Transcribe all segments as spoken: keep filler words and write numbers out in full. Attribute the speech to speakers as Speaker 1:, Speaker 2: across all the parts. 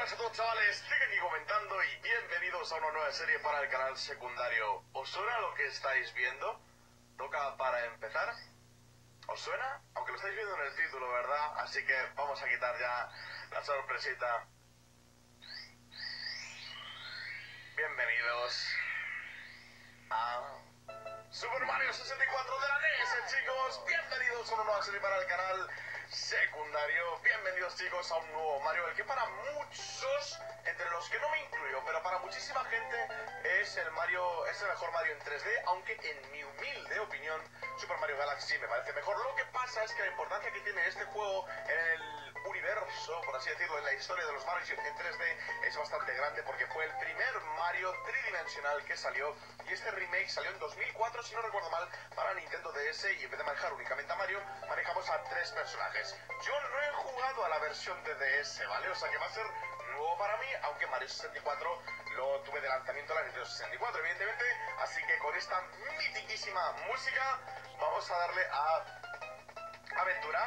Speaker 1: buenas a todos, chavales, estoy aquí comentando y bienvenidos a una nueva serie para el canal secundario. ¿Os suena lo que estáis viendo? Toca para empezar. ¿Os suena? Aunque lo estáis viendo en el título, ¿verdad? Así que vamos a quitar ya la sorpresita. Bienvenidos a Super Mario sesenta y cuatro de la N E S, chicos. Bienvenidos a una nueva serie para el canal secundario. Bienvenidos, chicos, a un nuevo Mario, el que para muchos, entre los que no me incluyo, pero para muchísima gente es el Mario, es el mejor Mario en tres D, aunque en mi humilde opinión Super Mario Galaxy me parece mejor. Lo que pasa es que la importancia que tiene este juego en el universo, por así decirlo, en la historia de los Marios en tres D es bastante grande, porque fue el primer Mario tridimensional que salió, y este remake salió en dos mil cuatro, si no recuerdo mal, para Nintendo D S, y en vez de manejar únicamente a Mario, manejamos a tres personajes. Yo no he jugado a la versión de D S, ¿vale? O sea que va a ser nuevo para mí, aunque Mario sesenta y cuatro lo tuve de lanzamiento en la Nintendo sesenta y cuatro, evidentemente. Así que con esta mitiquísima música vamos a darle a aventura.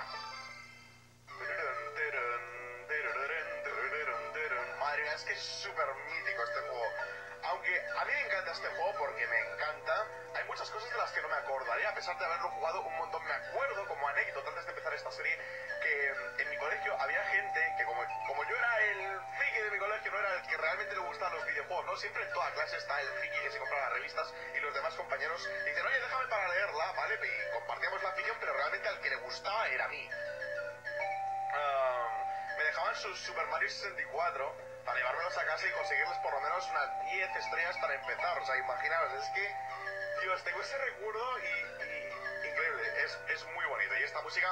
Speaker 1: Madre, es que es súper mítico este juego. Aunque a mí me encanta este juego porque me encanta, hay muchas cosas de las que no me acordaré, a pesar de haberlo jugado un montón. Me acuerdo, como anécdota, antes de empezar esta serie, que en mi colegio había gente que, como, como yo era el friki de mi colegio, no era el que realmente le gustaban los videojuegos, ¿no? Siempre en toda clase está el friki que se compra las revistas y los demás compañeros dicen, oye, déjame para leerla, ¿vale? Y compartíamos la afición, pero realmente al que le gustaba era a mí. Um, me dejaban sus Super Mario sesenta y cuatro para llevármelos a casa y conseguirles por lo menos unas diez estrellas para empezar. O sea, imaginaos, es que, Dios, tengo ese recuerdo y, y increíble, es, es muy bonito. Y esta música...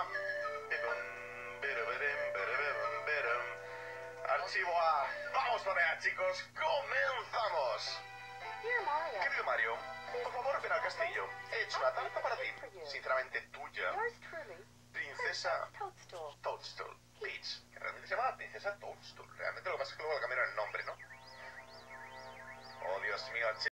Speaker 1: Archivo A. Vamos para allá, chicos, comenzamos. Querido Mario, por favor, ven al castillo. He hecho una tarta para ti, sinceramente tuya. Princesa Toadstool Peach, que realmente se llama Princesa Toadstool. Realmente lo que pasa es que luego le cambiaron el nombre, ¿no? Oh, Dios mío,